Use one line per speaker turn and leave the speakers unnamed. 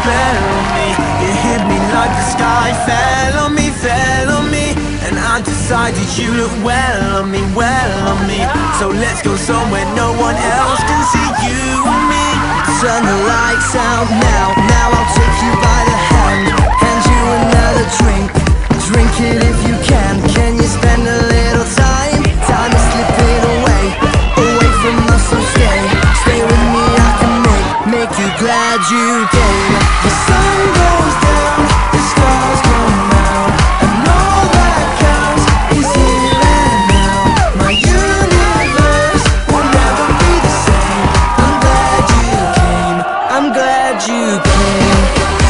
spell on me. You hit me like the sky fell on me, fell on me. And I decided you look well on me, well on me. So let's go somewhere no one else can see, you and me. Turn the lights out now, now I'll take you by the hand, hand you another drink. Drink it if you can. Can you spend a little time? Time is slipping away, away from us, so stay with me, I can make you glad you came. The sun goes down, the stars come out, and all that counts is here and now. My universe will never be the same. I'm glad you came, I'm glad you came.